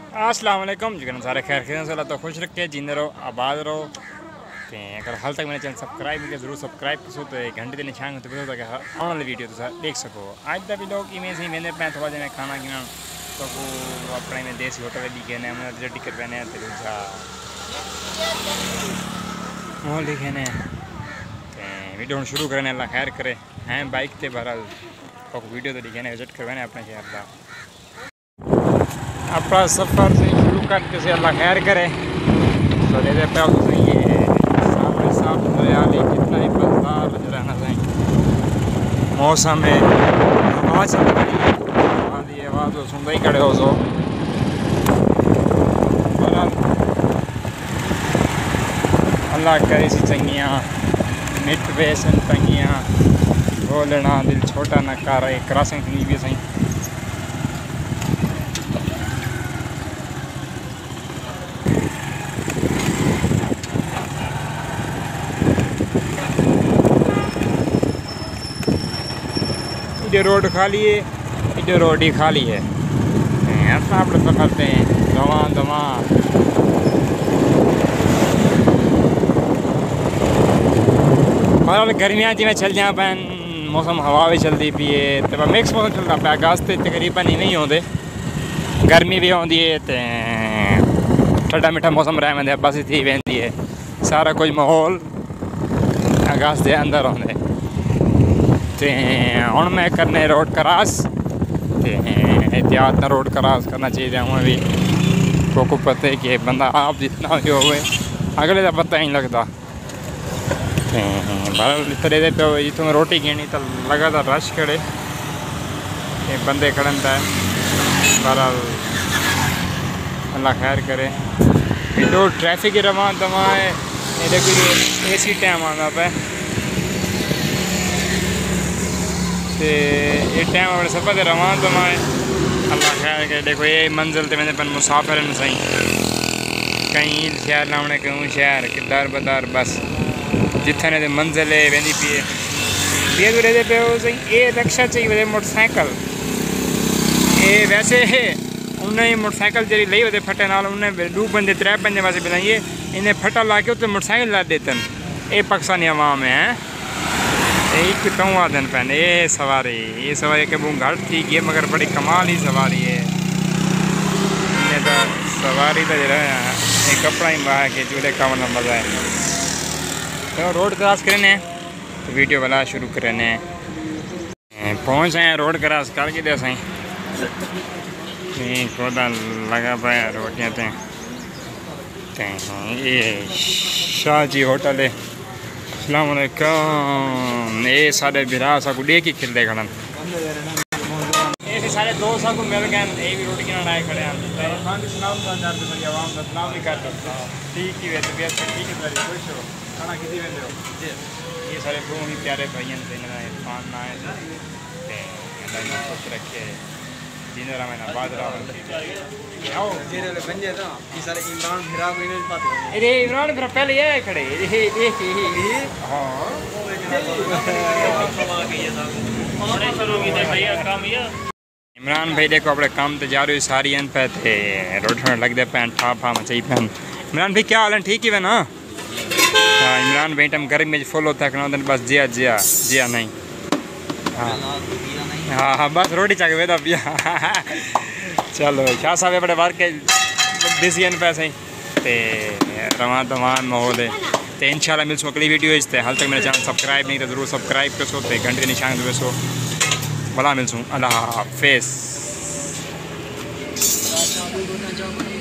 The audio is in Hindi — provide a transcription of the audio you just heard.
अस्सलाम वालेकुम जी सारे खैर खैर से तो खुश रखे जींदे रहो आबाद रहो। तो अगर हाल तक मेरे चैनल सब्सक्राइब नहीं किया जरूर सब्सक्राइब करो तो घंटे के निशान होते पता कि आने वाली वीडियो तुम देख सको। अज का भी लोग इवें से वेंदे पे थोड़ा जिन्हें खाना गिना तो अपने में देसी होटल लिखे ने टिकट पैने दूसरा मोह लिखे ने वीडियो हम शुरू करने अल्लाह खैर करे हैं बाइक से बहरहाल तो वीडियो तो लिखे ने विजिट करवाने अपने शहर का अपना सफ़र से शुरू करके से अल्लाह खैर करे। तो ले पे ये सामने साफ हरियाली कितना ही मज़ेदार नजर आना चाहिए। मौसम में हवा चल रही है आवाज़ तो सुनते ही खड़े हो सो अल्लाह करे सी चंगियाँ मिट बेसन तंगियाँ बोलना दिल छोटा न कर क्रॉसिंग सुनी भी सही। इधर रोड खाली है इधर रोड ही खाली है ऐसा आप तो करते हैं दवा दवा बहरहाल गर्मियाँ जी में चल जाए पैन मौसम हवा भी चलती पी है तो मिक्स मौसम चलता पाया अगस्त तकरीबन इवें ही होंगे गर्मी भी आती है तो ठंडा मिठा मौसम रह वेंदे बस थी वेंदी है सारा कुछ माहौल अगस्त के अंदर होंगे। तो हूँ मैं करने रोड क्रॉस एहतियात न रोड क्रॉस करना चाहिए हमें भी को पता है कि बंदा आप जितना भी हो अगले का पता ही नहीं लगता। इतने पे जितों मैं रोटी गिनी तो लगातार रश खड़े बंदे खड़न था बहरहाल अल्लाह खैर करे। जो ट्रैफिक रवा दवा है एसी टाइम आता पे ये टाइम अपने सफ़र से रवान तो मैं अल्लाह खैर के देखो ये मंजिल तो मैंने पन मुसाफिर सही कहीं शहर लाने कहूँ शहर किदार बदार बस जितने ने मंजिल है वेंदी पी रहते पे सही ये रिक्शा चाहिए मोटरसाइकिल ये वैसे है उन्हें मोटरसाइकिल जी ली वे फटे नाल उन्हें दो बंदे त्रै बंदे वास्ते बनाइए इन्हें फटा ला के उत्ते मोटरसाइकिल ला देते ये पाकिस्तानी अवाम है एक तो आदन पैन ये सवारी के वो घट थी गई मगर बड़ी कमाल ही सवारी है तो सवारी तो जरा ये कपड़ा ही बाह के चूल्हे का मतलब मज़ा है। तो रोड क्रॉस करने तो वीडियो वाला शुरू करने पहुँच आए रोड क्रॉस करके दे सही खुदा लगा पाया रोटियाँ तो ये शाह जी होटल है। अस्सलाम वालेकुम ये सारे बिरा को डे की खिलते खड़न ये सारे दोस्त को मिल गए ये भी रोटी किना आए खड़े हैं भी कर ठीक ही वे तबीयत ठीक है खुश हो खाना किसी वेंदे हो ये सारे बहुत ही प्यारे भाई इरफान ना है खुश रखे जिंदा मैंने बाद इमरान फिर पहले ये खड़े इमरान भाई देखो अपने काम तो जा रही सारी पे रोटी लगते पैन ठा फा मचाई पैन। इमरान भाई क्या हाल है ठीक ही है ना। हाँ इमरान भाई टाइम गर्मी में फुल होता है बस जिया जिया जिया नहीं हाँ हाँ बस रोटी चाके वेदा पिया चलो शाह साहब बड़े बार के बिजी हैं पैसे ते रवान तवान माहौल है तो इंशाल्लाह मिलसो अगली वीडियो इस हाल तक मेरा चैनल सब्सक्राइब नहीं तो जरूर सब्सक्राइब कर सो तो घंटे निशान दे सो भला मिलसूँ अल्लाह हाफिज़।